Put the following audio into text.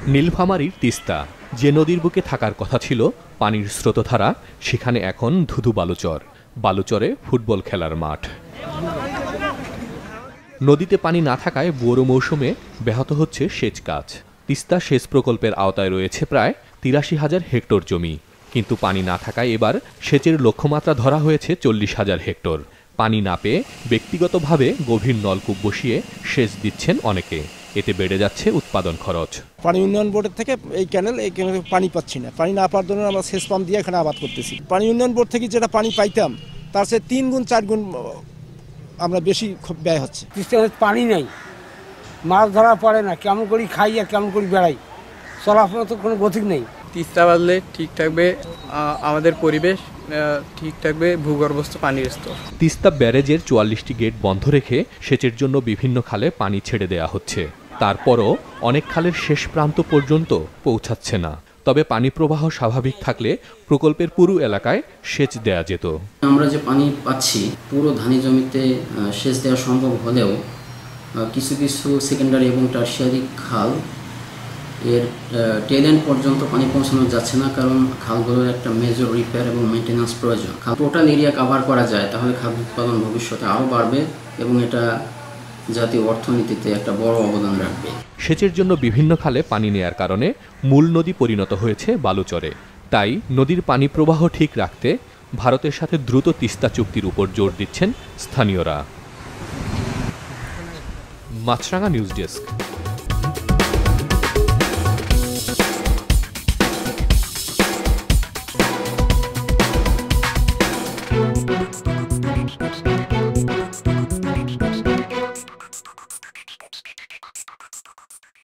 নীলফামারীর তিস্তা, যে নদীর বুকে থাকার কথা ছিল পানির স্রোতধারা, সেখানে এখন ধুধু বালুচর। বালুচরে ফুটবল খেলার মাঠ। নদীতে পানি না থাকায় বোরো মৌসুমে ব্যাহত হচ্ছে সেচ কাজ। তিস্তা সেচ প্রকল্পের আওতায় রয়েছে প্রায় ৮৩,০০০ হেক্টর জমি, কিন্তু পানি না থাকায় এবার সেচের লক্ষ্যমাত্রা ধরা হয়েছে ৪০,০০০ হেক্টর। পানি না পেয়ে ব্যক্তিগতভাবে গভীর নলকূপ বসিয়ে সেচ দিচ্ছেন অনেকে। এতে বেড়ে যাচ্ছে উৎপাদন খরচ। পানি উন্নয়ন বোর্ডের থেকে এই ক্যানেলে পানি পাচ্ছি না। পানি না পাওয়ার জন্য আমরা সেচ পাম্প দিয়ে এখানে আবাদ করতেছি। পানি উন্নয়ন বোর্ড থেকে যেটা পানি পাইতাম তার চেয়ে ৩ গুণ ৪ গুণ আমরা বেশি ব্যয় হচ্ছে। পানি নেই, মাছ ধরা পড়ে না, কেমন করি খাই আর কেমন করি বেড়াই, চলাফেরা তো কোনো গতি নেই। তিস্তা বাঁধলে ঠিক থাকবে আমাদের পরিবেশ, ঠিক থাকবে ভূগর্ভস্থ পানির স্তর। তিস্তা ব্যারেজের ৪৪টি গেট বন্ধ রেখে সেচের জন্য বিভিন্ন খালে পানি ছেড়ে দেয়া হচ্ছে। তারপরও অনেক খালের শেষ প্রান্ত পর্যন্ত পৌঁছাচ্ছে না। তবে পানি প্রবাহ স্বাভাবিক থাকলে প্রকল্পের পুরো এলাকায় সেচ দেয়া যেত। আমরা যে পানি পাচ্ছি পুরো ধানি জমিতে সেচ দেওয়া সম্ভব হলেও কিছু কিছু সেকেন্ডারি এবং টারশিয়ারি খাল এর টেল এন্ড পর্যন্ত পানি পৌঁছানো যাচ্ছে না, কারণ খালগুলোর একটা মেজর রিপেয়ার এবং মেনটেন্যান্স প্রয়োজন। টোটাল এরিয়া কভার করা যায় তাহলে খাদ্য উৎপাদন ভবিষ্যতে আরও বাড়বে এবং এটা জাতীয় অর্থনীতিতে একটা বড় অবদান রাখবে। সেচের জন্য বিভিন্ন খালে পানি নেয়ার কারণে মূল নদী পরিণত হয়েছে বালুচরে। তাই নদীর পানি প্রবাহ ঠিক রাখতে ভারতের সাথে দ্রুত তিস্তা চুক্তির উপর জোর দিচ্ছেন স্থানীয়রা। Maasranga news desk.